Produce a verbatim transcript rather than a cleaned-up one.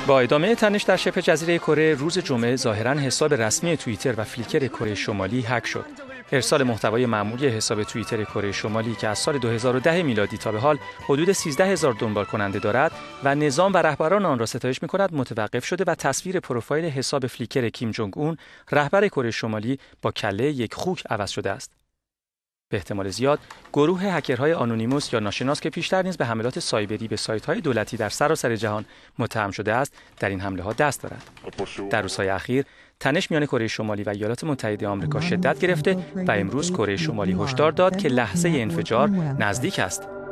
با ادامه تنش در شبه جزیره کره، روز جمعه ظاهراً حساب رسمی توییتر و فلیکر کره شمالی هک شد. ارسال محتوای معمولی حساب توییتر کره شمالی که از سال دو هزار و ده میلادی تا به حال حدود سیزده هزار دنبال کننده دارد و نظام و رهبران آن را ستایش می‌کند متوقف شده و تصویر پروفایل حساب فلیکر کیم جونگ اون، رهبر کره شمالی، با کله یک خوک عوض شده است. به احتمال زیاد گروه هکرهای آنونیموس یا ناشناس که پیشتر نیز به حملات سایبری به سایت‌های دولتی در سراسر جهان متهم شده است، در این حمله‌ها دست دارد. در روزهای اخیر تنش میان کره شمالی و ایالات متحده آمریکا شدت گرفته و امروز کره شمالی هشدار داد که لحظه انفجار نزدیک است.